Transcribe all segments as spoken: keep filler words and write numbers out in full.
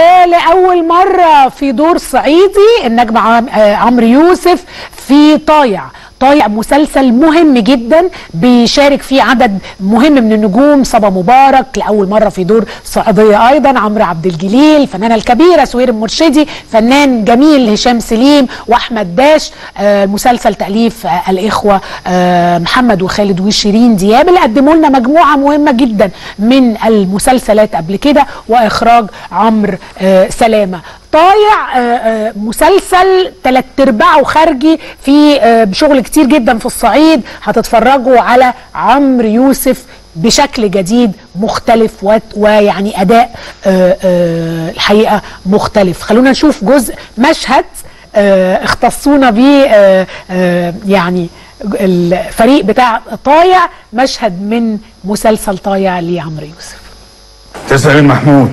لأول مرة في دور صعيدي النجم عمرو يوسف في طايع. طايع مسلسل مهم جدا بيشارك فيه عدد مهم من النجوم. صبا مبارك لأول مرة في دور صعيدية أيضا، عمرو عبد الجليل، الفنانة الكبيرة سهير المرشدي، فنان جميل هشام سليم وأحمد داش. آه المسلسل تأليف آه الإخوة آه محمد وخالد وشيرين دياب اللي قدموا لنا مجموعة مهمة جدا من المسلسلات قبل كده، وإخراج عمرو آه سلامة. طايع آه آه مسلسل تلات ارباعه خارجي في آه بشغل كتير جدا في الصعيد. هتتفرجوا على عمرو يوسف بشكل جديد مختلف ويعني اداء آه آه الحقيقه مختلف. خلونا نشوف جزء مشهد آه اختصونا بيه آه آه يعني الفريق بتاع طايع، مشهد من مسلسل طايع لعمرو يوسف. تسلم محمود.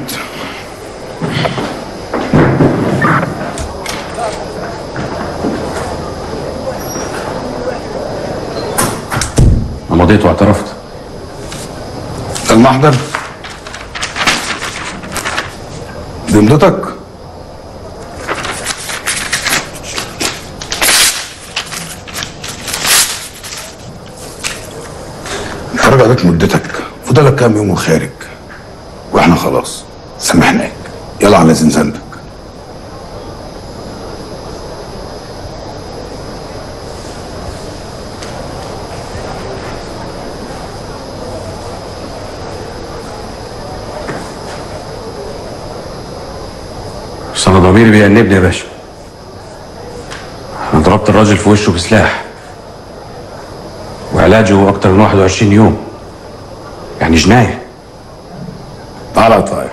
مضيت واعترفت. المحضر بمضتك. الفرج عليك مدتك، فضلك كام يوم وخارج واحنا خلاص سامحناك. يلا على زنزانتك. بس انا ضميري بيأنبني يا باشا. انا ضربت الراجل في وشه بسلاح، وعلاجه اكتر من واحد وعشرين يوم، يعني جنايه. تعالى يا طايع.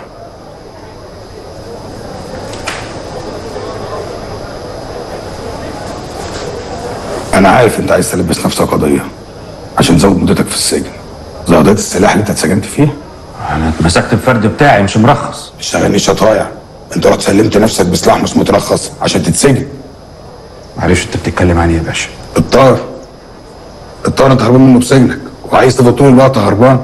انا عارف انت عايز تلبس نفسك قضيه عشان تزود مدتك في السجن، زي قضيه السلاح اللي انت اتسجنت فيها. انا اتمسكت بفرد بتاعي مش مرخص. مش شغالنيش يا طايع، انت رحت سلمت نفسك بسلاح مش مترخص عشان تتسجن. معلش انت بتتكلم عن ايه يا باشا؟ الطار الطار انت هربان منه بسجنك وعايز تفضل طول الوقت هربان.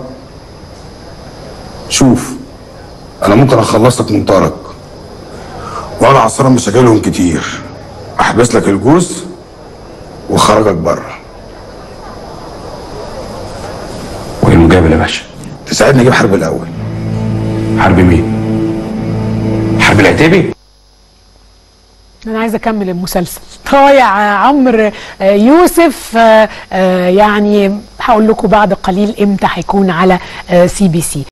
شوف انا ممكن اخلص لك من طارك، وانا عصرا مشاكلهم كتير، احبس لك الجوز وخرجك بره. وايه المقابل يا باشا؟ تساعدني اجيب حرب الاول. حرب مين؟ حرب العتيبي؟ أنا عايزة أكمل المسلسل. طايع عمرو يوسف يعني هقول لكم بعد قليل إمتى هيكون على سي بي سي.